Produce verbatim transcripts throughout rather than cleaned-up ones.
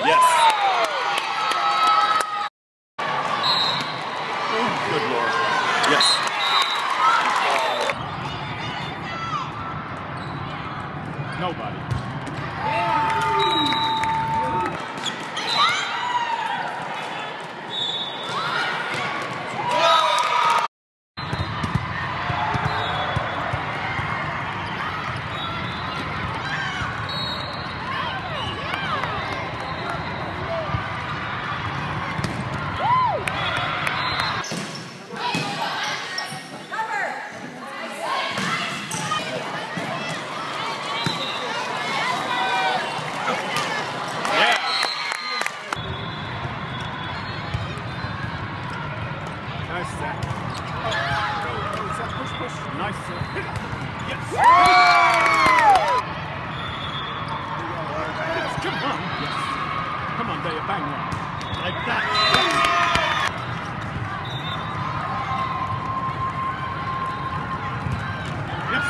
Yes. Oh, good Lord. Yes. Nobody. Nice set. Oh, set, push, push. Nice set. Hit it. Yes. Yes, come on. Yes. Come on, Daya, bang one. Like that. Yes.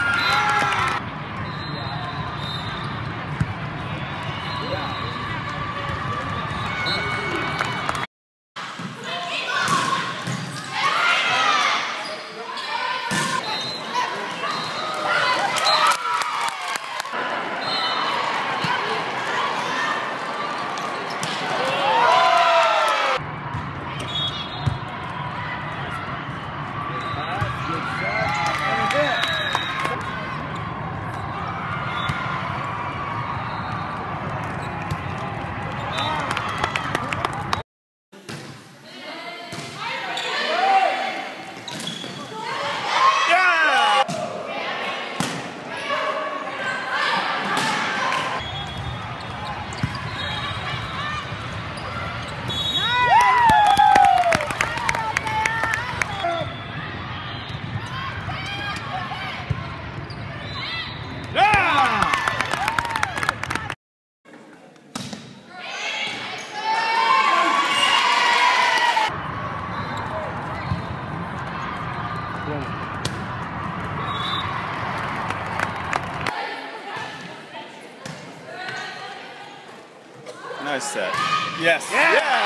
Nice set. Yes. Yeah. Yeah.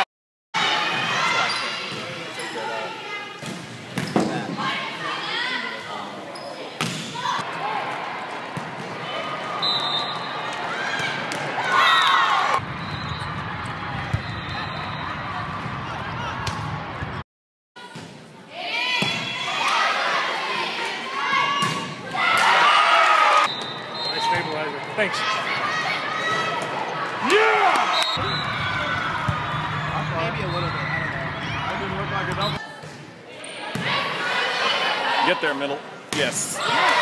Nice stabilizer. Thanks. Yeah! Maybe a little bit. I don't know. That didn't look like a double. Get there, middle. Yes.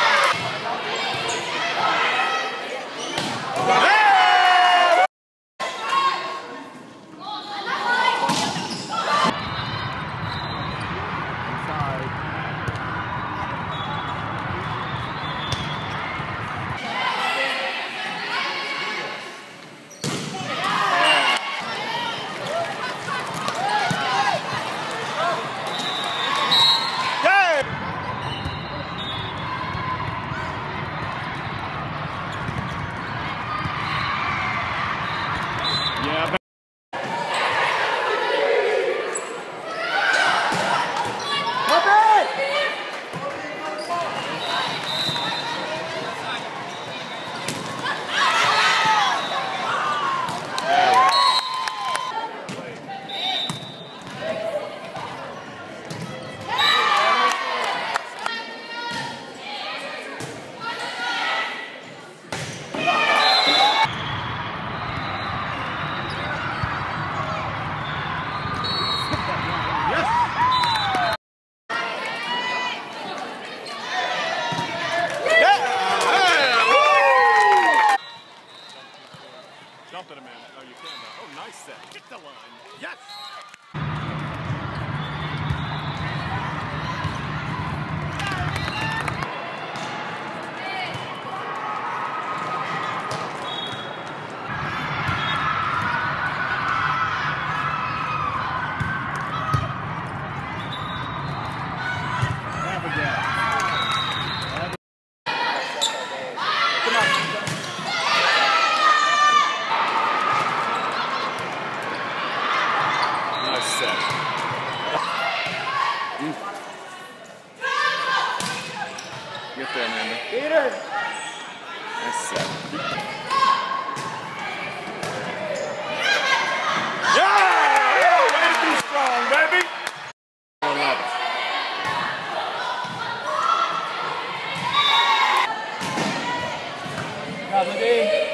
Yeah. Jump at a man. Oh, you can though. Oh, nice set. Hit the line. Yes. set. Mm. Get there, Amanda. Peter! Nice set. Yeah! Way to be strong, baby! eleven. Good job, Libby.